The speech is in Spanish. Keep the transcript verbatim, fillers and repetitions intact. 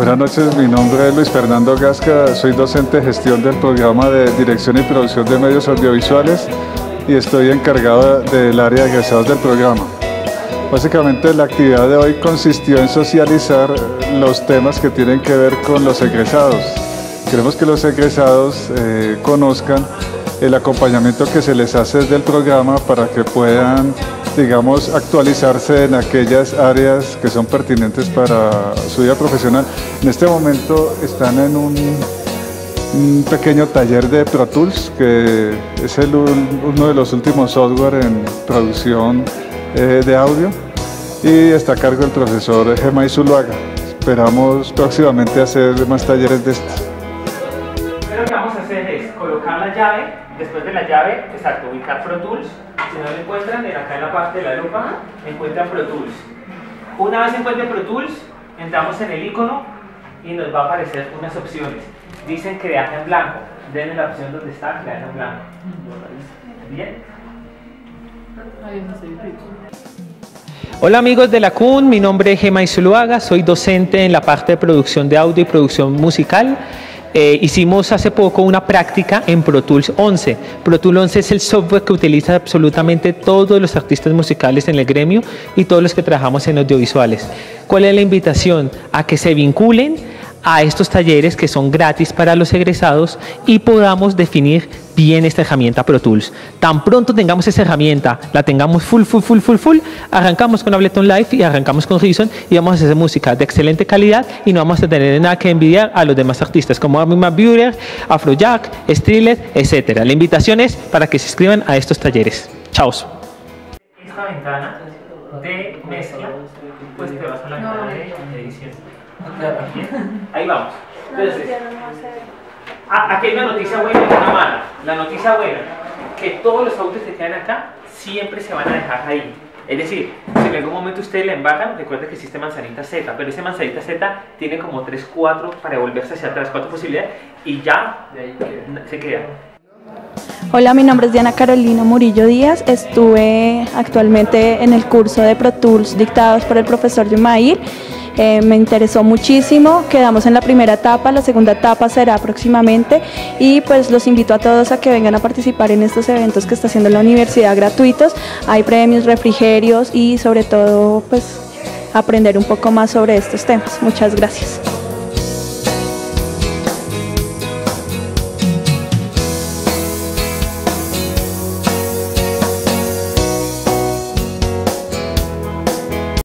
Buenas noches, mi nombre es Luis Fernando Gasca, soy docente de gestión del programa de Dirección y Producción de Medios Audiovisuales y estoy encargado del área de egresados del programa. Básicamente la actividad de hoy consistió en socializar los temas que tienen que ver con los egresados. Queremos que los egresados eh, conozcan el acompañamiento que se les hace desde el programa para que puedan, digamos, actualizarse en aquellas áreas que son pertinentes para su vida profesional. En este momento están en un, un pequeño taller de Pro Tools, que es el, uno de los últimos software en producción eh, de audio, y está a cargo del profesor Gemay Zuluaga. Esperamos próximamente hacer más talleres de estos. Lo que vamos a hacer es colocar la llave. Después de la llave, exacto, ubicar Pro Tools. Si no lo encuentran, acá en la parte de la lupa, encuentran Pro Tools. Una vez encuentren Pro Tools, entramos en el icono y nos va a aparecer unas opciones. Dicen crear en blanco. Denle la opción donde está, crear en blanco. ¿Bien? Hola amigos de la C U N, mi nombre es Gemay Zuluaga, soy docente en la parte de producción de audio y producción musical. Eh, hicimos hace poco una práctica en Pro Tools once. Pro Tools once es el software que utiliza absolutamente todos los artistas musicales en el gremio y todos los que trabajamos en audiovisuales. ¿Cuál es la invitación? A que se vinculen a estos talleres que son gratis para los egresados y podamos definir bien esta herramienta Pro Tools. Tan pronto tengamos esa herramienta, la tengamos full, full, full, full, full, arrancamos con Ableton Live y arrancamos con Reason y vamos a hacer música de excelente calidad y no vamos a tener nada que envidiar a los demás artistas como Armin van Buuren, Afrojack, Streetlight, etcétera. La invitación es para que se inscriban a estos talleres. Chao. Esta ventana de mezcla, pues te vas a la ventana de edición. Ahí vamos. Entonces, aquí hay una noticia buena y una mala. La noticia buena, que todos los audios que quedan acá siempre se van a dejar ahí. Es decir, si en algún momento ustedes la embarcan, recuerden que existe manzanita Z, pero ese manzanita Z tiene como tres, cuatro para devolverse hacia atrás, cuatro posibilidades y ya se queda. Hola, mi nombre es Diana Carolina Murillo Díaz, estuve actualmente en el curso de Pro Tools dictados por el profesor Yumair. Eh, me interesó muchísimo, quedamos en la primera etapa, la segunda etapa será próximamente y pues los invito a todos a que vengan a participar en estos eventos que está haciendo la universidad gratuitos. Hay premios, refrigerios y sobre todo pues aprender un poco más sobre estos temas. Muchas gracias.